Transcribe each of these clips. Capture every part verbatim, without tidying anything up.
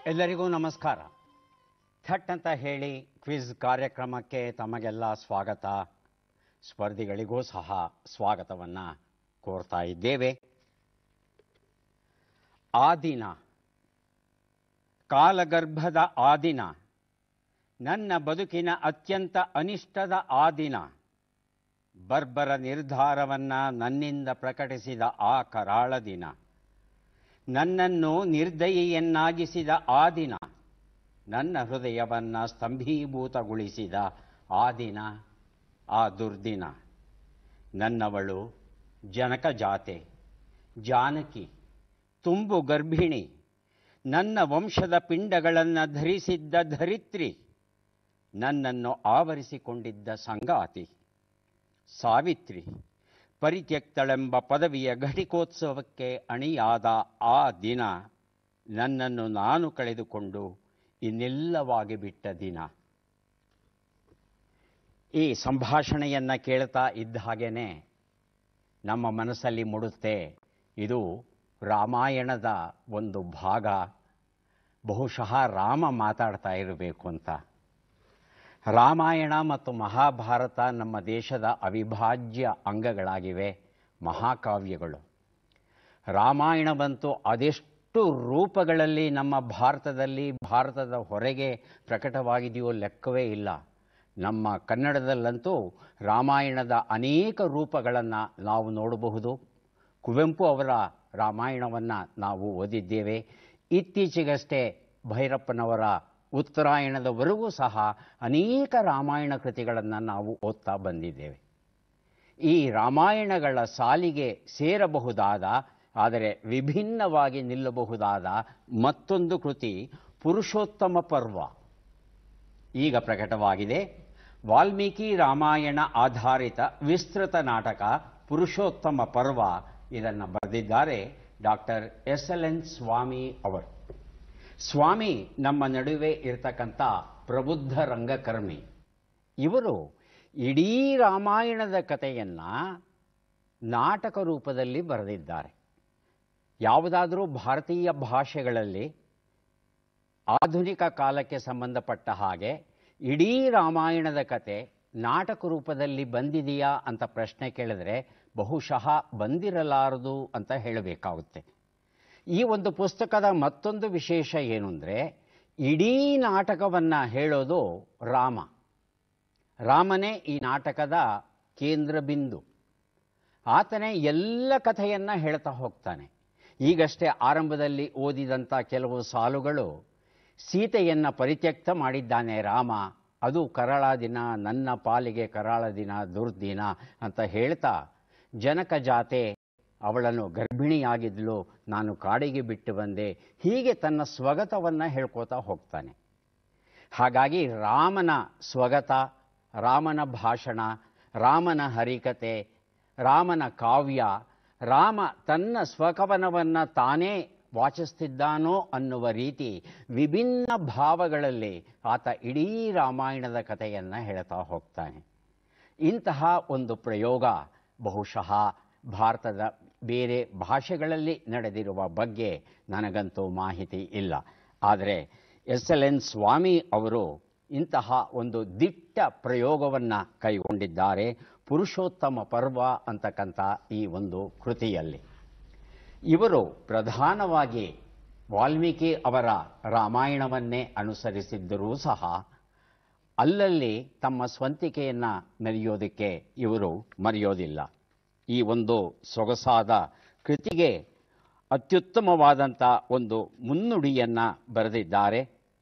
ಎಲ್ಲರಿಗೂ ನಮಸ್ಕಾರ. ಥಟ್ ಅಂತ ಹೇಳಿ ಕ್ವಿಜ್ ಕಾರ್ಯಕ್ರಮಕ್ಕೆ ತಮಗೆಲ್ಲ ಸ್ವಾಗತ. ಸ್ಪರ್ಧಿಗಳಿಗೂ ಸಹ ಸ್ವಾಗತವನ್ನು ಕೋರ್ತಾ ಇದ್ದೇವೆ. ಆ ದಿನ, ಕಾಲಗರ್ಭದ ಆ ದಿನ, ನನ್ನ ಬದುಕಿನ ಅತ್ಯಂತ ಅನಿಷ್ಟದ ಆ ದಿನ, ಬರ್ಬರ ನಿರ್ಧಾರವನ್ನು ನನ್ನಿಂದ ಪ್ರಕಟಿಸಿದ ಆ ಕರಾಳ ದಿನ, ನನ್ನನ್ನು ನಿರ್ದಯಿಯನ್ನಾಗಿಸಿದ ಆ ದಿನ, ನನ್ನ ಹೃದಯವನ್ನು ಸ್ತಂಭೀಭೂತಗೊಳಿಸಿದ ಆ ದಿನ, ಆ ದುರ್ದಿನ. ನನ್ನವಳು ಜನಕ ಜಾತೆ, ಜಾನಕಿ, ತುಂಬು ಗರ್ಭಿಣಿ, ನನ್ನ ವಂಶದ ಪಿಂಡಗಳನ್ನು ಧರಿಸಿದ್ದ ಧರಿತ್ರಿ, ನನ್ನನ್ನು ಆವರಿಸಿಕೊಂಡಿದ್ದ ಸಂಗಾತಿ, ಸಾವಿತ್ರಿ, ಪರಿತ್ಯಕ್ತಳೆಂಬ ಪದವಿಯ ಘಟಿಕೋತ್ಸವಕ್ಕೆ ಅಣಿಯಾದ ಆ ದಿನ, ನನ್ನನ್ನು ನಾನು ಕಳೆದುಕೊಂಡು ಇನ್ನೆಲ್ಲವಾಗಿ ಬಿಟ್ಟ ದಿನ. ಈ ಸಂಭಾಷಣೆಯನ್ನು ಕೇಳ್ತಾ ಇದ್ದ ಹಾಗೇನೆ ನಮ್ಮ ಮನಸ್ಸಲ್ಲಿ ಮೂಡುತ್ತೆ, ಇದು ರಾಮಾಯಣದ ಒಂದು ಭಾಗ, ಬಹುಶಃ ರಾಮ ಮಾತಾಡ್ತಾ ಇರಬೇಕು ಅಂತ. ರಾಮಾಯಣ ಮತ್ತು ಮಹಾಭಾರತ ನಮ್ಮ ದೇಶದ ಅವಿಭಾಜ್ಯ ಅಂಗಗಳಾಗಿವೆ, ಮಹಾಕಾವ್ಯಗಳು. ರಾಮಾಯಣವಂತೂ ಅದೆಷ್ಟು ರೂಪಗಳಲ್ಲಿ ನಮ್ಮ ಭಾರತದಲ್ಲಿ, ಭಾರತದ ಹೊರಗೆ ಪ್ರಕಟವಾಗಿದೆಯೋ ಲೆಕ್ಕವೇ ಇಲ್ಲ. ನಮ್ಮ ಕನ್ನಡದಲ್ಲಂತೂ ರಾಮಾಯಣದ ಅನೇಕ ರೂಪಗಳನ್ನು ನಾವು ನೋಡಬಹುದು. ಕುವೆಂಪು ಅವರ ರಾಮಾಯಣವನ್ನು ನಾವು ಓದಿದ್ದೇವೆ. ಇತ್ತೀಚೆಗಷ್ಟೇ ಭೈರಪ್ಪನವರ ಉತ್ತರಾಯಣದವರೆಗೂ ಸಹ ಅನೇಕ ರಾಮಾಯಣ ಕೃತಿಗಳನ್ನು ನಾವು ಓದ್ತಾ ಬಂದಿದ್ದೇವೆ. ಈ ರಾಮಾಯಣಗಳ ಸಾಲಿಗೆ ಸೇರಬಹುದಾದ, ಆದರೆ ವಿಭಿನ್ನವಾಗಿ ನಿಲ್ಲಬಹುದಾದ ಮತ್ತೊಂದು ಕೃತಿ ಪುರುಷೋತ್ತಮ ಪರ್ವ ಈಗ ಪ್ರಕಟವಾಗಿದೆ. ವಾಲ್ಮೀಕಿ ರಾಮಾಯಣ ಆಧಾರಿತ ವಿಸ್ತೃತ ನಾಟಕ ಪುರುಷೋತ್ತಮ ಪರ್ವ. ಇದನ್ನು ಬರೆದಿದ್ದಾರೆ doctor S L N Swamy ಅವರು. ಸ್ವಾಮಿ ನಮ್ಮ ನಡುವೆ ಇರತಕ್ಕಂಥ ಪ್ರಬುದ್ಧ ರಂಗಕರ್ಮಿ. ಇವರು ಇಡೀ ರಾಮಾಯಣದ ಕಥೆಯನ್ನು ನಾಟಕ ರೂಪದಲ್ಲಿ ಬರೆದಿದ್ದಾರೆ. ಯಾವುದಾದರೂ ಭಾರತೀಯ ಭಾಷೆಗಳಲ್ಲಿ ಆಧುನಿಕ ಕಾಲಕ್ಕೆ ಸಂಬಂಧಪಟ್ಟ ಹಾಗೆ ಇಡೀ ರಾಮಾಯಣದ ಕತೆ ನಾಟಕ ರೂಪದಲ್ಲಿ ಬಂದಿದೆಯಾ ಅಂತ ಪ್ರಶ್ನೆ ಕೇಳಿದ್ರೆ ಬಹುಶಃ ಬಂದಿರಲಾರದು ಅಂತ ಹೇಳಬೇಕಾಗುತ್ತೆ. ಈ ಒಂದು ಪುಸ್ತಕದ ಮತ್ತೊಂದು ವಿಶೇಷ ಏನು ಅಂದರೆ, ಇಡೀ ನಾಟಕವನ್ನು ಹೇಳೋದು ರಾಮ. ರಾಮನೇ ಈ ನಾಟಕದ ಕೇಂದ್ರ ಬಿಂದು. ಆತನೇ ಎಲ್ಲ ಕಥೆಯನ್ನು ಹೇಳ್ತಾ ಹೋಗ್ತಾನೆ. ಈಗಷ್ಟೇ ಆರಂಭದಲ್ಲಿ ಓದಿದಂಥ ಕೆಲವು ಸಾಲುಗಳು, ಸೀತೆಯನ್ನು ಪರಿತ್ಯಕ್ತ ಮಾಡಿದ್ದಾನೆ ರಾಮ, ಅದು ಕರಾಳ ದಿನ, ನನ್ನ ಪಾಲಿಗೆ ಕರಾಳ ದಿನ, ದುರ್ದಿನ ಅಂತ ಹೇಳ್ತಾ, ಜನಕ ಜಾತೆ, ಅವಳನ್ನು ಗರ್ಭಿಣಿಯಾಗಿದ್ಲು, ನಾನು ಕಾಡಿಗೆ ಬಿಟ್ಟು ಬಂದೆ, ಹೀಗೆ ತನ್ನ ಸ್ವಗತವನ್ನು ಹೇಳ್ಕೋತಾ ಹೋಗ್ತಾನೆ. ಹಾಗಾಗಿ ರಾಮನ ಸ್ವಗತ, ರಾಮನ ಭಾಷಣ, ರಾಮನ ಹರಿಕತೆ, ರಾಮನ ಕಾವ್ಯ, ರಾಮ ತನ್ನ ಸ್ವಕವನವನ್ನು ತಾನೇ ವಾಚಿಸ್ತಿದ್ದಾನೋ ಅನ್ನುವ ರೀತಿ ವಿಭಿನ್ನ ಭಾವಗಳಲ್ಲಿ ಆತ ಇಡೀ ರಾಮಾಯಣದ ಕಥೆಯನ್ನು ಹೇಳ್ತಾ ಹೋಗ್ತಾನೆ. ಇಂತಹ ಒಂದು ಪ್ರಯೋಗ ಬಹುಶಃ ಭಾರತದ ಬೇರೆ ಭಾಷೆಗಳಲ್ಲಿ ನಡೆದಿರುವ ಬಗ್ಗೆ ನನಗಂತೂ ಮಾಹಿತಿ ಇಲ್ಲ. ಆದರೆ ಎಸ್ ಎಲ್ ಎನ್ ಸ್ವಾಮಿ ಅವರು ಇಂತಹ ಒಂದು ದಿಟ್ಟ ಪ್ರಯೋಗವನ್ನು ಕೈಗೊಂಡಿದ್ದಾರೆ ಪುರುಷೋತ್ತಮ ಪರ್ವ ಅಂತಕ್ಕಂಥ ಈ ಒಂದು ಕೃತಿಯಲ್ಲಿ. ಇವರು ಪ್ರಧಾನವಾಗಿ ವಾಲ್ಮೀಕಿ ಅವರ ರಾಮಾಯಣವನ್ನೇ ಅನುಸರಿಸಿದ್ದರೂ ಸಹ ಅಲ್ಲಲ್ಲಿ ತಮ್ಮ ಸ್ವಂತಿಕೆಯನ್ನು ಮೆರೆಯೋದಕ್ಕೆ ಇವರು ಮರೆಯೋದಿಲ್ಲ. ಈ ಒಂದು ಸೊಗಸಾದ ಕೃತಿಗೆ ಅತ್ಯುತ್ತಮವಾದಂಥ ಒಂದು ಮುನ್ನುಡಿಯನ್ನು ಬರೆದಿದ್ದಾರೆ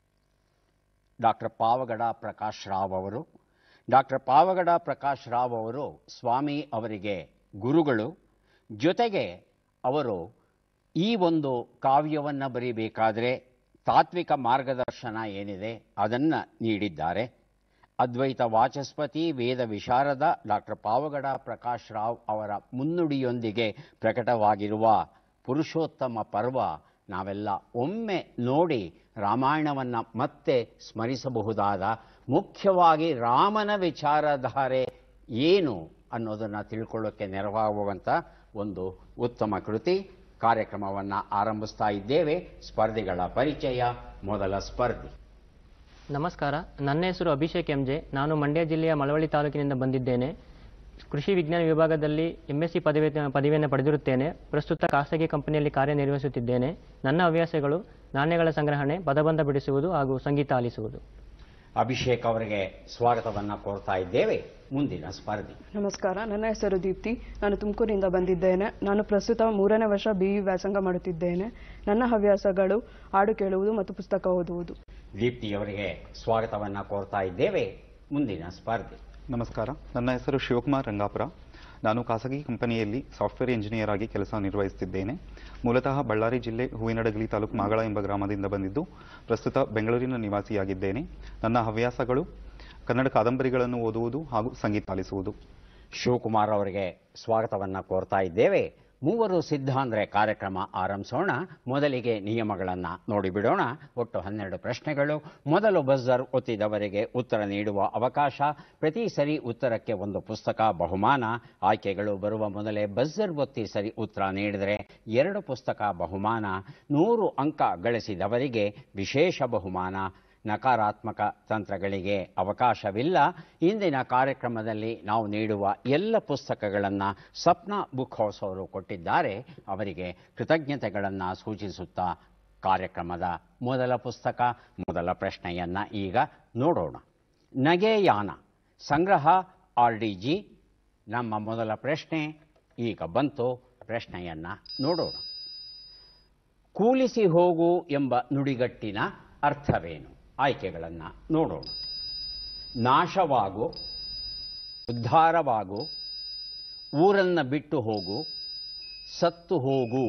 ಡಾಕ್ಟರ್ ಪಾವಗಡ ಪ್ರಕಾಶ್ ರಾವ್ ಅವರು. ಡಾಕ್ಟರ್ ಪಾವಗಡ ಪ್ರಕಾಶ್ ರಾವ್ ಅವರು ಸ್ವಾಮಿ ಅವರಿಗೆ ಗುರುಗಳು. ಜೊತೆಗೆ ಅವರು ಈ ಒಂದು ಕಾವ್ಯವನ್ನು ಬರೀಬೇಕಾದರೆ ತಾತ್ವಿಕ ಮಾರ್ಗದರ್ಶನ ಏನಿದೆ ಅದನ್ನು ನೀಡಿದ್ದಾರೆ. ಅದ್ವೈತ ವಾಚಸ್ಪತಿ, ವೇದ ವಿಶಾರದ ಡಾಕ್ಟರ್ ಪಾವಗಡ ಪ್ರಕಾಶ್ ರಾವ್ ಅವರ ಮುನ್ನುಡಿಯೊಂದಿಗೆ ಪ್ರಕಟವಾಗಿರುವ ಪುರುಷೋತ್ತಮ ಪರ್ವ ನಾವೆಲ್ಲ ಒಮ್ಮೆ ನೋಡಿ ರಾಮಾಯಣವನ್ನು ಮತ್ತೆ ಸ್ಮರಿಸಬಹುದಾದ, ಮುಖ್ಯವಾಗಿ ರಾಮನ ವಿಚಾರಧಾರೆ ಏನು ಅನ್ನೋದನ್ನು ತಿಳ್ಕೊಳ್ಳೋಕ್ಕೆ ನೆರವಾಗುವಂಥ ಒಂದು ಉತ್ತಮ ಕೃತಿ. ಕಾರ್ಯಕ್ರಮವನ್ನು ಆರಂಭಿಸ್ತಾ ಇದ್ದೇವೆ. ಸ್ಪರ್ಧಿಗಳ ಪರಿಚಯ ಮೊದಲ ಸ್ಪರ್ಧಿ. ನಮಸ್ಕಾರ, ನನ್ನ ಹೆಸರು ಅಭಿಷೇಕ್ ಎಂಜೆ. ನಾನು ಮಂಡ್ಯ ಜಿಲ್ಲೆಯ ಮಳವಳ್ಳಿ ತಾಲೂಕಿನಿಂದ ಬಂದಿದ್ದೇನೆ. ಕೃಷಿ ವಿಜ್ಞಾನ ವಿಭಾಗದಲ್ಲಿ ಎಂಎಸ್ಸಿ ಪದವಿ ಪದವಿಯನ್ನು ಪಡೆದಿರುತ್ತೇನೆ. ಪ್ರಸ್ತುತ ಖಾಸಗಿ ಕಂಪನಿಯಲ್ಲಿ ಕಾರ್ಯನಿರ್ವಹಿಸುತ್ತಿದ್ದೇನೆ. ನನ್ನ ಹವ್ಯಾಸಗಳು ನಾಣ್ಯಗಳ ಸಂಗ್ರಹಣೆ, ಪದಬಂಧ ಬಿಡಿಸುವುದು ಹಾಗೂ ಸಂಗೀತ ಆಲಿಸುವುದು. ಅಭಿಷೇಕ್ ಅವರಿಗೆ ಸ್ವಾಗತವನ್ನು ಕೋರ್ತಾ ಇದ್ದೇವೆ. ಮುಂದಿನ ಸ್ಪರ್ಧಿ. ನಮಸ್ಕಾರ, ನನ್ನ ಹೆಸರು ದೀಪ್ತಿ. ನಾನು ತುಮಕೂರಿನಿಂದ ಬಂದಿದ್ದೇನೆ. ನಾನು ಪ್ರಸ್ತುತ ಮೂರನೇ ವರ್ಷ ಬಿಇ ವ್ಯಾಸಂಗ ಮಾಡುತ್ತಿದ್ದೇನೆ. ನನ್ನ ಹವ್ಯಾಸಗಳು ಹಾಡು ಕೇಳುವುದು ಮತ್ತು ಪುಸ್ತಕ ಓದುವುದು. ದೀಪ್ತಿ ಅವರಿಗೆ ಸ್ವಾಗತವನ್ನು ಕೋರ್ತಾ ಇದ್ದೇವೆ. ಮುಂದಿನ ಸ್ಪರ್ಧಿ. ನಮಸ್ಕಾರ, ನನ್ನ ಹೆಸರು ಶಿವಕುಮಾರ್ ರಂಗಾಪುರ. ನಾನು ಖಾಸಗಿ ಕಂಪನಿಯಲ್ಲಿ ಸಾಫ್ಟ್ವೇರ್ ಇಂಜಿನಿಯರ್ ಆಗಿ ಕೆಲಸ ನಿರ್ವಹಿಸುತ್ತಿದ್ದೇನೆ. ಮೂಲತಃ ಬಳ್ಳಾರಿ ಜಿಲ್ಲೆ ಹೂವಿನಡಗಲಿ ತಾಲೂಕು ಮಾಗಳ ಎಂಬ ಗ್ರಾಮದಿಂದ ಬಂದಿದ್ದು ಪ್ರಸ್ತುತ ಬೆಂಗಳೂರಿನ ನಿವಾಸಿಯಾಗಿದ್ದೇನೆ. ನನ್ನ ಹವ್ಯಾಸಗಳು ಕನ್ನಡ ಕಾದಂಬರಿಗಳನ್ನು ಓದುವುದು ಹಾಗೂ ಸಂಗೀತ ಆಲಿಸುವುದು. ಶಿವಕುಮಾರ್ ಅವರಿಗೆ ಸ್ವಾಗತವನ್ನು ಕೋರ್ತಾ ಇದ್ದೇವೆ. ಮೂವರು ಸಿದ್ಧ ಅಂದರೆ ಕಾರ್ಯಕ್ರಮ ಆರಂಭಿಸೋಣ. ಮೊದಲಿಗೆ ನಿಯಮಗಳನ್ನು ನೋಡಿಬಿಡೋಣ. ಒಟ್ಟು ಹನ್ನೆರಡು ಪ್ರಶ್ನೆಗಳು. ಮೊದಲು ಬಜರ್ ಒತ್ತಿದವರಿಗೆ ಉತ್ತರ ನೀಡುವ ಅವಕಾಶ. ಪ್ರತಿ ಸರಿ ಉತ್ತರಕ್ಕೆ ಒಂದು ಪುಸ್ತಕ ಬಹುಮಾನ. ಆಯ್ಕೆಗಳು ಬರುವ ಮೊದಲೇ ಬಜರ್ ಒತ್ತಿ ಸರಿ ಉತ್ತರ ನೀಡಿದರೆ ಎರಡು ಪುಸ್ತಕ ಬಹುಮಾನ. ನೂರು ಅಂಕ ಗಳಿಸಿದವರಿಗೆ ವಿಶೇಷ ಬಹುಮಾನ. ನಕಾರಾತ್ಮಕ ತಂತ್ರಗಳಿಗೆ ಅವಕಾಶವಿಲ್ಲ. ಇಂದಿನ ಕಾರ್ಯಕ್ರಮದಲ್ಲಿ ನಾವು ನೀಡುವ ಎಲ್ಲ ಪುಸ್ತಕಗಳನ್ನು ಸಪ್ನಾ ಬುಕ್ ಹೌಸ್ ಅವರು ಕೊಟ್ಟಿದ್ದಾರೆ. ಅವರಿಗೆ ಕೃತಜ್ಞತೆಗಳನ್ನು ಸೂಚಿಸುತ್ತಾ ಕಾರ್ಯಕ್ರಮದ ಮೊದಲ ಪುಸ್ತಕ, ಮೊದಲ ಪ್ರಶ್ನೆಯನ್ನು ಈಗ ನೋಡೋಣ. ನಗೆಯಾನ ಸಂಗ್ರಹ ಆರ್ ಡಿ ಜಿ. ನಮ್ಮ ಮೊದಲ ಪ್ರಶ್ನೆ ಈಗ ಬಂತು. ಪ್ರಶ್ನೆಯನ್ನು ನೋಡೋಣ. ಕೂಲಿಸಿ ಹೋಗು ಎಂಬ ನುಡಿಗಟ್ಟಿನ ಅರ್ಥವೇನು? ಆಯ್ಕೆಗಳನ್ನು ನೋಡೋಣ. ನಾಶವಾಗು, ಉದ್ಧಾರವಾಗು, ಊರನ್ನು ಬಿಟ್ಟು ಹೋಗು, ಸತ್ತು ಹೋಗು.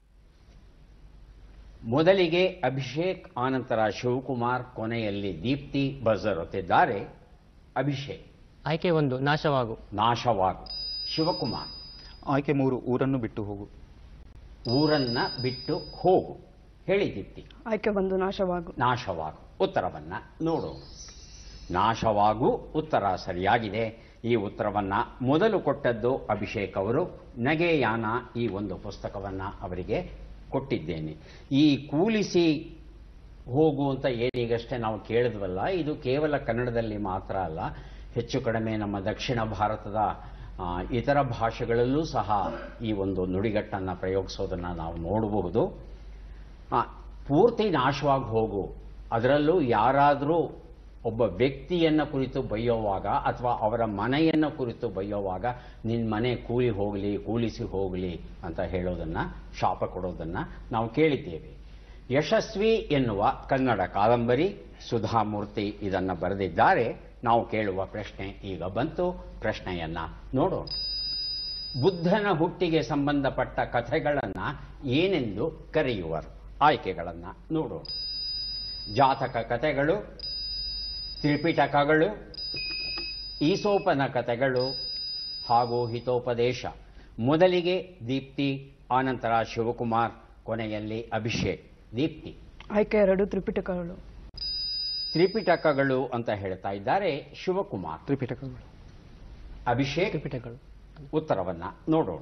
ಮೊದಲಿಗೆ ಅಭಿಷೇಕ್, ಆನಂತರ ಶಿವಕುಮಾರ್, ಕೊನೆಯಲ್ಲಿ ದೀಪ್ತಿ ಬಜರ್ ಒತ್ತಿದ್ದಾರೆ. ಅಭಿಷೇಕ್. ಆಯ್ಕೆ ಒಂದು, ನಾಶವಾಗು. ನಾಶವಾಗು. ಶಿವಕುಮಾರ್. ಆಯ್ಕೆ ಮೂರು, ಊರನ್ನು ಬಿಟ್ಟು ಹೋಗು. ಊರನ್ನ ಬಿಟ್ಟು ಹೋಗು. ಹೇಳಿ ದೀಪ್ತಿ. ಆಯ್ಕೆ ಒಂದು, ನಾಶವಾಗು. ನಾಶವಾಗು. ಉತ್ತರವನ್ನು ನೋಡೋಣ. ನಾಶವಾಗು ಉತ್ತರ ಸರಿಯಾಗಿದೆ. ಈ ಉತ್ತರವನ್ನು ಮೊದಲು ಕೊಟ್ಟದ್ದು ಅಭಿಷೇಕ್ ಅವರು. ನಗೆಯಾನ ಈ ಒಂದು ಪುಸ್ತಕವನ್ನು ಅವರಿಗೆ ಕೊಟ್ಟಿದ್ದೇನೆ. ಈ ಕೂಲಿಸಿ ಹೋಗು ಅಂತ ಏನೀಗಷ್ಟೇ ನಾವು ಕೇಳಿದ್ವಲ್ಲ, ಇದು ಕೇವಲ ಕನ್ನಡದಲ್ಲಿ ಮಾತ್ರ ಅಲ್ಲ, ಹೆಚ್ಚು ಕಡಿಮೆ ನಮ್ಮ ದಕ್ಷಿಣ ಭಾರತದ ಇತರ ಭಾಷೆಗಳಲ್ಲೂ ಸಹ ಈ ಒಂದು ನುಡಿಗಟ್ಟನ್ನು ಪ್ರಯೋಗಿಸೋದನ್ನು ನಾವು ನೋಡಬಹುದು. ಪೂರ್ತಿ ನಾಶವಾಗಿ ಹೋಗು, ಅದರಲ್ಲೂ ಯಾರಾದರೂ ಒಬ್ಬ ವ್ಯಕ್ತಿಯನ್ನು ಕುರಿತು ಬೈಯೋವಾಗ ಅಥವಾ ಅವರ ಮನೆಯನ್ನು ಕುರಿತು ಬೈಯೋವಾಗ ನಿನ್ನ ಮನೆ ಕೂಲಿ ಹೋಗಲಿ, ಕೂಲಿಸಿ ಹೋಗಲಿ ಅಂತ ಹೇಳೋದನ್ನು, ಶಾಪ ಕೊಡೋದನ್ನು ನಾವು ಕೇಳಿದ್ದೇವೆ. ಯಶಸ್ವಿ ಎನ್ನುವ ಕನ್ನಡ ಕಾದಂಬರಿ, ಸುಧಾಮೂರ್ತಿ ಇದನ್ನು ಬರೆದಿದ್ದಾರೆ. ನಾವು ಕೇಳುವ ಪ್ರಶ್ನೆ ಈಗ ಬಂತು. ಪ್ರಶ್ನೆಯನ್ನು ನೋಡೋಣ. ಬುದ್ಧನ ಹುಟ್ಟಿಗೆ ಸಂಬಂಧಪಟ್ಟ ಕಥೆಗಳನ್ನು ಏನೆಂದು ಕರೆಯುವರು? ಆಯ್ಕೆಗಳನ್ನು ನೋಡೋಣ. ಜಾತಕ ಕಥೆಗಳು, ತ್ರಿಪಿಟಕಗಳು, ಈಸೋಪನ ಕಥೆಗಳು ಹಾಗೂ ಹಿತೋಪದೇಶ. ಮೊದಲಿಗೆ ದೀಪ್ತಿ, ಆನಂತರ ಶಿವಕುಮಾರ್, ಕೊನೆಯಲ್ಲಿ ಅಭಿಷೇಕ್. ದೀಪ್ತಿ. ಆಯ್ಕೆ ಎರಡು, ತ್ರಿಪಿಟಕಗಳು. ತ್ರಿಪಿಟಕಗಳು ಅಂತ ಹೇಳ್ತಾ ಇದ್ದಾರೆ ಶಿವಕುಮಾರ್. ತ್ರಿಪಿಟಕಗಳು. ಅಭಿಷೇಕ್. ತ್ರಿಪಿಟಕಗಳು. ಉತ್ತರವನ್ನು ನೋಡೋಣ.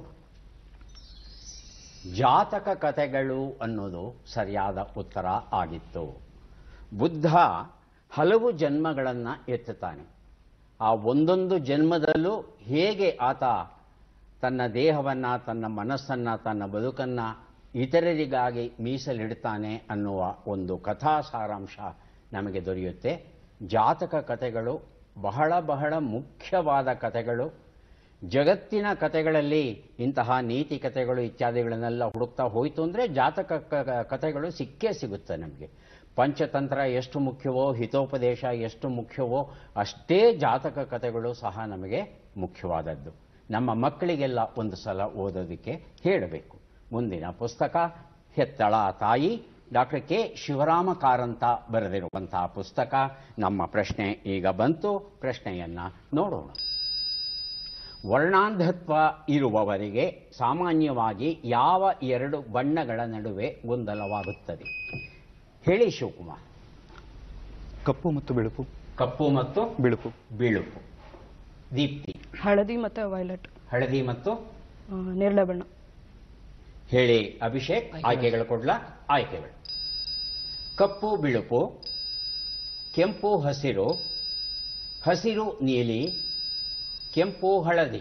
ಜಾತಕ ಕಥೆಗಳು ಅನ್ನೋದು ಸರಿಯಾದ ಉತ್ತರ ಆಗಿತ್ತು. ಬುದ್ಧ ಹಲವು ಜನ್ಮಗಳನ್ನು ಎತ್ತುತ್ತಾನೆ. ಆ ಒಂದೊಂದು ಜನ್ಮದಲ್ಲೂ ಹೇಗೆ ಆತ ತನ್ನ ದೇಹವನ್ನು, ತನ್ನ ಮನಸ್ಸನ್ನು, ತನ್ನ ಬದುಕನ್ನು ಇತರರಿಗಾಗಿ ಮೀಸಲಿಡ್ತಾನೆ ಅನ್ನುವ ಒಂದು ಕಥಾ ಸಾರಾಂಶ ನಮಗೆ ದೊರೆಯುತ್ತೆ. ಜಾತಕ ಕಥೆಗಳು ಬಹಳ ಬಹಳ ಮುಖ್ಯವಾದ ಕಥೆಗಳು. ಜಗತ್ತಿನ ಕಥೆಗಳಲ್ಲಿ ಇಂತಹ ನೀತಿ ಕಥೆಗಳು ಇತ್ಯಾದಿಗಳನ್ನೆಲ್ಲ ಹುಡುಕ್ತಾ ಹೋಯಿತು ಅಂದರೆ ಜಾತಕ ಕಥೆಗಳು ಸಿಕ್ಕೇ ಸಿಗುತ್ತೆ ನಮಗೆ. ಪಂಚತಂತ್ರ ಎಷ್ಟು ಮುಖ್ಯವೋ, ಹಿತೋಪದೇಶ ಎಷ್ಟು ಮುಖ್ಯವೋ, ಅಷ್ಟೇ ಜಾತಕ ಕಥೆಗಳು ಸಹ ನಮಗೆ ಮುಖ್ಯವಾದದ್ದು. ನಮ್ಮ ಮಕ್ಕಳಿಗೆಲ್ಲ ಒಂದು ಸಲ ಓದೋದಕ್ಕೆ ಹೇಳಬೇಕು. ಮುಂದಿನ ಪುಸ್ತಕ ಹೆತ್ತಳ ತಾಯಿ, ಡಾಕ್ಟರ್ ಕೆ ಶಿವರಾಮ ಕಾರಂತ ಬರೆದಿರುವಂತಹ ಪುಸ್ತಕ. ನಮ್ಮ ಪ್ರಶ್ನೆ ಈಗ ಬಂತು. ಪ್ರಶ್ನೆಯನ್ನು ನೋಡೋಣ. ವರ್ಣಾಂಧತ್ವ ಇರುವವರಿಗೆ ಸಾಮಾನ್ಯವಾಗಿ ಯಾವ ಎರಡು ಬಣ್ಣಗಳ ನಡುವೆ ಗೊಂದಲವಾಗುತ್ತದೆ? ಹೇಳಿ ಶಿವಕುಮಾರ್. ಕಪ್ಪು ಮತ್ತು ಬಿಳುಪು. ಕಪ್ಪು ಮತ್ತು ಬಿಳುಪು. ಬಿಳುಪು. ದೀಪ್ತಿ. ಹಳದಿ ಮತ್ತು ವೈಲೆಟ್. ಹಳದಿ ಮತ್ತು ನೇರಳೆ ಬಣ್ಣ. ಹೇಳಿ ಅಭಿಷೇಕ್. ಆಯ್ಕೆಗಳು ಕೊಡ್ಲಾ? ಆಯ್ಕೆಗಳು. ಕಪ್ಪು ಬಿಳುಪು, ಕೆಂಪು ಹಸಿರು, ಹಸಿರು ನೀಲಿ, ಕೆಂಪು ಹಳದಿ.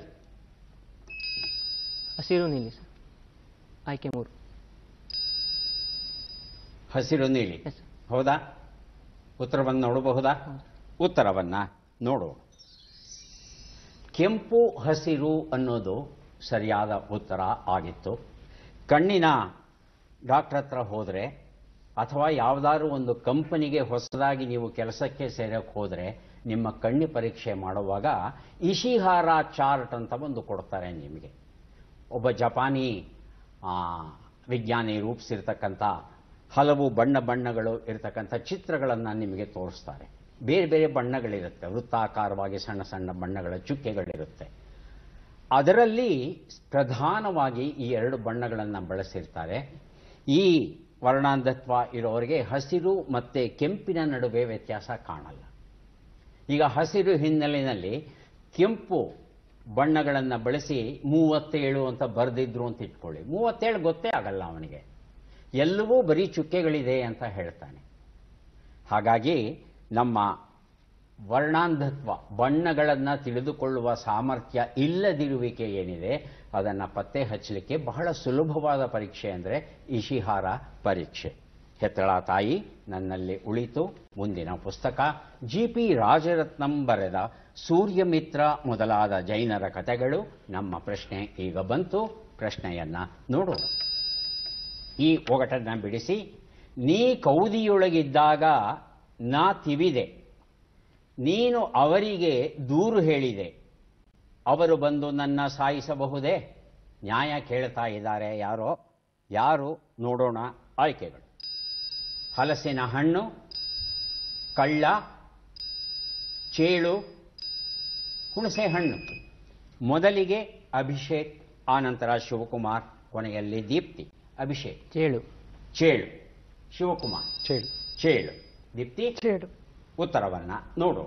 ಹಸಿರು ನೀಲಿ ಸರ್. ಆಯ್ಕೆ ಮೂರು. ಹಸಿರು ನೀಲಿ. Yes sir. ಹೌದಾ? ಉತ್ತರವನ್ನು ನೋಡಬಹುದಾ? ಉತ್ತರವನ್ನ ನೋಡೋಣ. ಕೆಂಪು ಹಸಿರು ಅನ್ನೋದು ಸರಿಯಾದ ಉತ್ತರ ಆಗಿತ್ತು. ಕಣ್ಣಿನ ಡಾಕ್ಟರ್ ಹತ್ರ ಹೋದರೆ ಅಥವಾ ಯಾವುದಾದ್ರೂ ಒಂದು ಕಂಪನಿಗೆ ಹೊಸದಾಗಿ ನೀವು ಕೆಲಸಕ್ಕೆ ಸೇರಕ್ಕೆ ಹೋದರೆ ನಿಮ್ಮ ಕಣ್ಣು ಪರೀಕ್ಷೆ ಮಾಡುವಾಗ ಇಶಿಹಾರ ಚಾರ್ಟ್ ಅಂತ ಒಂದು ಕೊಡ್ತಾರೆ ನಿಮಗೆ. ಒಬ್ಬ ಜಪಾನಿ ವಿಜ್ಞಾನಿ ರೂಪಿಸಿರ್ತಕ್ಕಂಥ ಹಲವು ಬಣ್ಣ ಬಣ್ಣಗಳು ಇರತಕ್ಕಂಥ ಚಿತ್ರಗಳನ್ನು ನಿಮಗೆ ತೋರಿಸ್ತಾರೆ. ಬೇರೆ ಬೇರೆ ಬಣ್ಣಗಳಿರುತ್ತೆ, ವೃತ್ತಾಕಾರವಾಗಿ ಸಣ್ಣ ಸಣ್ಣ ಬಣ್ಣಗಳ ಚುಕ್ಕೆಗಳಿರುತ್ತೆ. ಅದರಲ್ಲಿ ಪ್ರಧಾನವಾಗಿ ಈ ಎರಡು ಬಣ್ಣಗಳನ್ನು ಬಳಸಿರ್ತಾರೆ. ಈ ವರ್ಣಾಂಧತ್ವ ಇರೋರಿಗೆ ಹಸಿರು ಮತ್ತು ಕೆಂಪಿನ ನಡುವೆ ವ್ಯತ್ಯಾಸ ಕಾಣಲ್ಲ. ಈಗ ಹಸಿರು ಹಿನ್ನೆಲೆಯಲ್ಲಿ ಕೆಂಪು ಬಣ್ಣಗಳನ್ನು ಬಳಸಿ ಮೂವತ್ತೇಳು ಅಂತ ಬರೆದಿದ್ರು ಅಂತ ಇಟ್ಕೊಳ್ಳಿ. ಮೂವತ್ತೇಳು ಗೊತ್ತೇ ಆಗಲ್ಲ ಅವನಿಗೆ, ಎಲ್ಲವೂ ಬರೀ ಚುಕ್ಕೆಗಳಿದೆ ಅಂತ ಹೇಳ್ತಾನೆ. ಹಾಗಾಗಿ ನಮ್ಮ ವರ್ಣಾಂಧತ್ವ, ಬಣ್ಣಗಳನ್ನು ತಿಳಿದುಕೊಳ್ಳುವ ಸಾಮರ್ಥ್ಯ ಇಲ್ಲದಿರುವಿಕೆ ಏನಿದೆ ಅದನ್ನು ಪತ್ತೆ ಹಚ್ಚಲಿಕ್ಕೆ ಬಹಳ ಸುಲಭವಾದ ಪರೀಕ್ಷೆ ಅಂದರೆ ಇಶಿಹಾರ ಪರೀಕ್ಷೆ. ಹೆತ್ತಳ ತಾಯಿ ನನ್ನಲ್ಲಿ ಉಳಿತು ಮುಂದಿನ ಪುಸ್ತಕ ಜಿ ಪಿ ರಾಜರತ್ನಂ ಬರೆದ ಸೂರ್ಯಮಿತ್ರ ಮೊದಲಾದ ಜೈನರ ಕಥೆಗಳು. ನಮ್ಮ ಪ್ರಶ್ನೆ ಈಗ ಬಂತು. ಪ್ರಶ್ನೆಯನ್ನ ನೋಡೋಣ. ಈ ಒಗಟನ್ನು ಬಿಡಿಸಿ. ನೀ ಕೌದಿಯೊಳಗಿದ್ದಾಗ ನಾ ತಿವಿದೆ, ನೀನು ಅವರಿಗೆ ದೂರು ಹೇಳಿದೆ, ಅವರು ಬಂದು ನನ್ನ ಸಾಯಿಸಬಹುದೇ? ನ್ಯಾಯ ಕೇಳ್ತಾ ಇದ್ದಾರೆ ಯಾರೋ. ಯಾರು ನೋಡೋಣ. ಆಯ್ಕೆಗಳು: ಹಲಸಿನ ಹಣ್ಣು, ಕಳ್ಳ, ಚೇಳು, ಹುಣಸೆ ಹಣ್ಣು. ಮೊದಲಿಗೆ ಅಭಿಷೇಕ್, ಆನಂತರ ಶಿವಕುಮಾರ್, ಕೊನೆಯಲ್ಲಿ ದೀಪ್ತಿ. ಅಭಿಷೇಕ್ ಚೇಳು. ಚೇಳು. ಶಿವಕುಮಾರ್ ಚೇಳು. ಚೇಳು. ದೀಪ್ತಿ ಚೇಳು. ಉತ್ತರವನ್ನ ನೋಡು.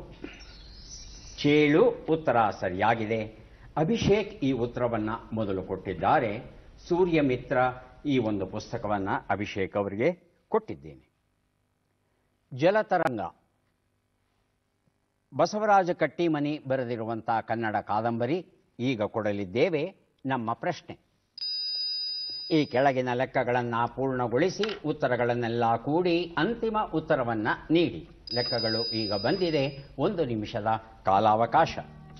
ಚೇಳು ಉತ್ತರ ಸರಿಯಾಗಿದೆ. ಅಭಿಷೇಕ್ ಈ ಉತ್ತರವನ್ನ ಮೊದಲು ಕೊಟ್ಟಿದ್ದಾರೆ. ಸೂರ್ಯಮಿತ್ರ ಈ ಒಂದು ಪುಸ್ತಕವನ್ನ ಅಭಿಷೇಕ್ ಅವರಿಗೆ ಕೊಟ್ಟಿದ್ದೇನೆ. ಜಲತರಂಗ ಬಸವರಾಜ ಕಟ್ಟಿಮನಿ ಬರೆದಿರುವಂತಹ ಕನ್ನಡ ಕಾದಂಬರಿ. ಈಗ ಕೊಡಲಿದ್ದೇವೆ ನಮ್ಮ ಪ್ರಶ್ನೆ. ಈ ಕೆಳಗಿನ ಲೆಕ್ಕಗಳನ್ನು ಪೂರ್ಣಗೊಳಿಸಿ ಉತ್ತರಗಳನ್ನೆಲ್ಲ ಕೂಡಿ ಅಂತಿಮ ಉತ್ತರವನ್ನ ನೀಡಿ. ಲೆಕ್ಕಗಳು ಈಗ ಬಂದಿದೆ. ಒಂದು ನಿಮಿಷದ ಕಾಲಾವಕಾಶ.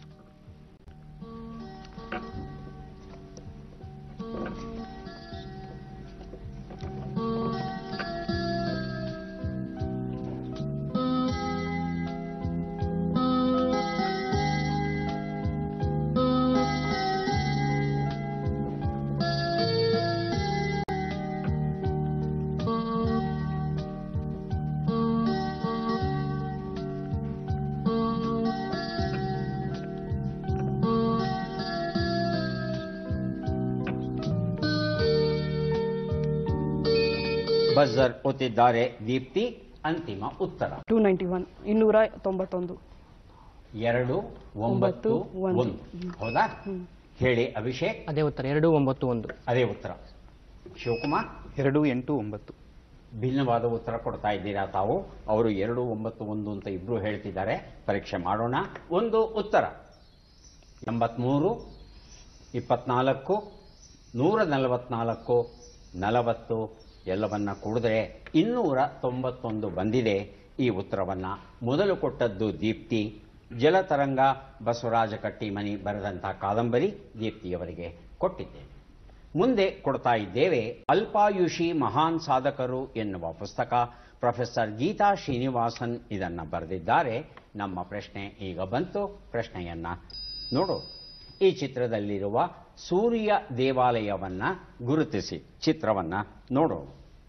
ಬಜರ್ ಒತ್ತಿದ್ದಾರೆ ದೀಪ್ತಿ. ಅಂತಿಮ ಉತ್ತರ ಟೂ ನೈಂಟಿ ಒನ್ ಇನ್ನೂರ ತೊಂಬತ್ತೊಂದು. ಎರಡು ಒಂಬತ್ತು ಒಂದು. ಹೌದಾ? ಹೇಳಿ ಅಭಿಷೇಕ್. ಅದೇ ಉತ್ತರ, ಎರಡು ಒಂಬತ್ತು ಒಂದು. ಅದೇ ಉತ್ತರ. ಶಿವಕುಮಾರ್ ಎರಡು ಎಂಟು ಒಂಬತ್ತು. ಭಿನ್ನವಾದ ಉತ್ತರ ಕೊಡ್ತಾ ಇದ್ದೀರಾ ತಾವು. ಅವರು ಎರಡು ಒಂಬತ್ತು ಒಂದು ಅಂತ ಇಬ್ರು ಹೇಳ್ತಿದ್ದಾರೆ. ಪರೀಕ್ಷೆ ಮಾಡೋಣ. ಒಂದು ಉತ್ತರ ಎಂಬತ್ಮೂರು, ಇಪ್ಪತ್ನಾಲ್ಕು, ನೂರ ನಲವತ್ನಾಲ್ಕು, ನಲವತ್ತು ಎಲ್ಲವನ್ನ ಕೂಡಿದ್ರೆ ಇನ್ನೂರ ತೊಂಬತ್ತೊಂದು ಬಂದಿದೆ. ಈ ಉತ್ತರವನ್ನ ಮೊದಲು ಕೊಟ್ಟದ್ದು ದೀಪ್ತಿ. ಜಲತರಂಗ ಬಸವರಾಜ ಕಟ್ಟಿಮನಿ ಬರೆದಂತಹ ಕಾದಂಬರಿ ದೀಪ್ತಿಯವರಿಗೆ ಕೊಟ್ಟಿದ್ದೇನೆ. ಮುಂದೆ ಕೊಡ್ತಾ ಇದ್ದೇವೆ ಅಲ್ಪಾಯುಷಿ ಮಹಾನ್ ಸಾಧಕರು ಎನ್ನುವ ಪುಸ್ತಕ. ಪ್ರೊಫೆಸರ್ ಗೀತಾ ಶ್ರೀನಿವಾಸನ್ ಇದನ್ನು ಬರೆದಿದ್ದಾರೆ. ನಮ್ಮ ಪ್ರಶ್ನೆ ಈಗ ಬಂತು. ಪ್ರಶ್ನೆಯನ್ನ ನೋಡು. ಈ ಚಿತ್ರದಲ್ಲಿರುವ ಸೂರ್ಯ ದೇವಾಲಯವನ್ನ ಗುರುತಿಸಿ. ಚಿತ್ರವನ್ನ ನೋಡೋಣ.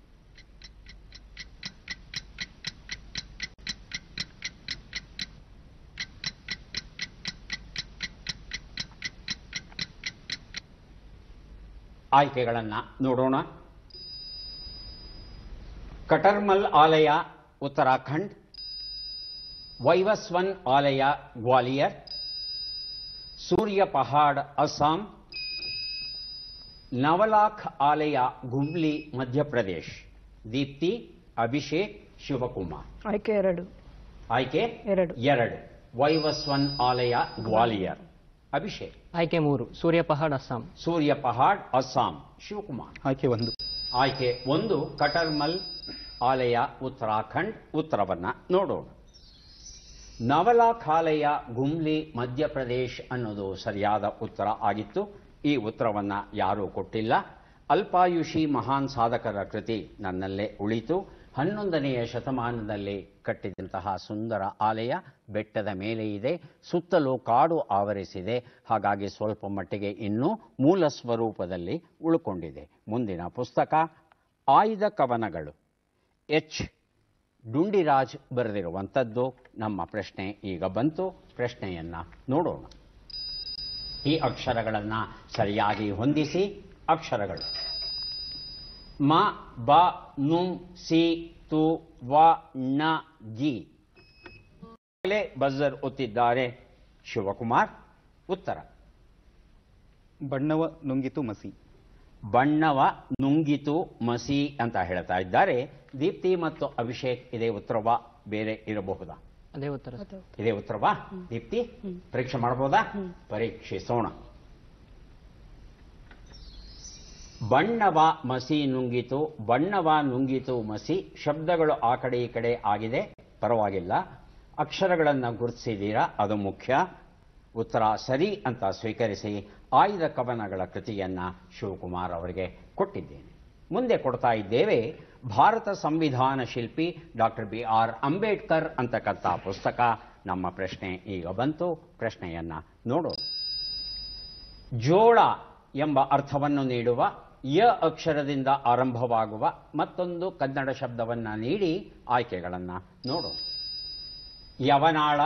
ಆಯ್ಕೆಗಳನ್ನ ನೋಡೋಣ. ಕಟರ್ಮಲ್ ಆಲಯ ಉತ್ತರಾಖಂಡ್, ವೈವಸ್ವನ್ ಆಲಯ ಗ್ವಾಲಿಯರ್, ಸೂರ್ಯ ಪಹಾಡ್ ಅಸ್ಸಾಂ, ನವಲಾಖ್ ಆಲಯ ಗುಂಬ್ಲಿ ಮಧ್ಯಪ್ರದೇಶ್. ದೀಪ್ತಿ, ಅಭಿಷೇಕ್, ಶಿವಕುಮಾರ್. ಆಯ್ಕೆ ಎರಡು. ಆಯ್ಕೆ ಎರಡು. ಎರಡು. ವೈವಸ್ವನ್ ಆಲಯ ಗ್ವಾಲಿಯರ್. ಅಭಿಷೇಕ್. ಆಯ್ಕೆ ಮೂರು ಸೂರ್ಯ ಪಹಾಡ್ ಅಸ್ಸಾಂ. ಸೂರ್ಯ ಪಹಾಡ್ ಅಸ್ಸಾಂ. ಶಿವಕುಮಾರ್. ಆಯ್ಕೆ ಒಂದು. ಆಯ್ಕೆ ಒಂದು ಕಟರ್ಮಲ್ ಆಲಯ ಉತ್ತರಾಖಂಡ್. ಉತ್ತರವನ್ನ ನೋಡೋಣ. ನವಲಾಖಾಲಯ ಗುಮ್ಲಿ ಮಧ್ಯಪ್ರದೇಶ್ ಅನ್ನೋದು ಸರಿಯಾದ ಉತ್ತರ ಆಗಿತ್ತು. ಈ ಉತ್ತರವನ್ನ ಯಾರೂ ಕೊಟ್ಟಿಲ್ಲ. ಅಲ್ಪಾಯುಷಿ ಮಹಾನ್ ಸಾಧಕರ ಕೃತಿ ನನ್ನಲ್ಲೇ ಉಳಿತು. ಹನ್ನೊಂದನೆಯ ಶತಮಾನದಲ್ಲಿ ಕಟ್ಟಿದಂತಹ ಸುಂದರ ಆಲಯ ಬೆಟ್ಟದ ಮೇಲೆ ಇದೆ, ಸುತ್ತಲೂ ಕಾಡು ಆವರಿಸಿದೆ. ಹಾಗಾಗಿ ಸ್ವಲ್ಪ ಮಟ್ಟಿಗೆ ಇನ್ನೂ ಮೂಲ ಸ್ವರೂಪದಲ್ಲಿ ಉಳ್ಕೊಂಡಿದೆ. ಮುಂದಿನ ಪುಸ್ತಕ ಆಯ್ದ ಕವನಗಳು. ಎಚ್ ಡುಂಡಿರಾಜ್ ಬರೆದಿರುವಂಥದ್ದು. ನಮ್ಮ ಪ್ರಶ್ನೆ ಈಗ ಬಂತು. ಪ್ರಶ್ನೆಯನ್ನ ನೋಡೋಣ. ಈ ಅಕ್ಷರಗಳನ್ನು ಸರಿಯಾಗಿ ಹೊಂದಿಸಿ. ಅಕ್ಷರಗಳು ಮ, ಬ, ನು, ಸಿ, ತು, ವ, ನ, ಗಿ. ಬಜರ್ ಒತ್ತಿದ್ದಾರೆ ಶಿವಕುಮಾರ್. ಉತ್ತರ ಬಣ್ಣವ ನುಂಗಿತು ಮಸಿ. ಬಣ್ಣವ ನುಂಗಿತು ಮಸಿ ಅಂತ ಹೇಳ್ತಾ ಇದ್ದಾರೆ. ದೀಪ್ತಿ ಮತ್ತು ಅಭಿಷೇಕ್ ಇದೇ ಉತ್ತರವಾ ಬೇರೆ ಇರಬಹುದಾ? ಅದೇ ಉತ್ತರ. ಇದೇ ಉತ್ತರವಾ? ದೀಪ್ತಿ ಪರೀಕ್ಷೆ ಮಾಡಬಹುದಾ? ಪರೀಕ್ಷಿಸೋಣ. ಬಣ್ಣವ ಮಸಿ ನುಂಗಿತು, ಬಣ್ಣವ ನುಂಗಿತು ಮಸಿ. ಶಬ್ದಗಳು ಆ ಕಡೆ ಈ ಕಡೆ ಆಗಿದೆ, ಪರವಾಗಿಲ್ಲ. ಅಕ್ಷರಗಳನ್ನು ಗುರುತಿಸಿದ್ದೀರಾ, ಅದು ಮುಖ್ಯ. ಉತ್ತರ ಸರಿ ಅಂತ ಸ್ವೀಕರಿಸಿ ಆಯ್ದ ಕವನಗಳ ಕೃತಿಯನ್ನ ಶಿವಕುಮಾರ್ ಅವರಿಗೆ ಕೊಟ್ಟಿದ್ದೇನೆ. ಮುಂದೆ ಕೊಡ್ತಾ ಇದ್ದೇವೆ ಭಾರತ ಸಂವಿಧಾನ ಶಿಲ್ಪಿ ಡಾಕ್ಟರ್ ಬಿ ಆರ್ ಅಂಬೇಡ್ಕರ್ ಅಂತಕ್ಕಂಥ ಪುಸ್ತಕ. ನಮ್ಮ ಪ್ರಶ್ನೆ ಈಗ ಬಂತು. ಪ್ರಶ್ನೆಯನ್ನ ನೋಡೋಣ. ಜೋಳ ಎಂಬ ಅರ್ಥವನ್ನು ನೀಡುವ ಯ ಅಕ್ಷರದಿಂದ ಆರಂಭವಾಗುವ ಮತ್ತೊಂದು ಕನ್ನಡ ಶಬ್ದವನ್ನ ನೀಡಿ ಆಯ್ಕೆಗಳನ್ನು ನೋಡೋಣ. ಯವನಾಳ,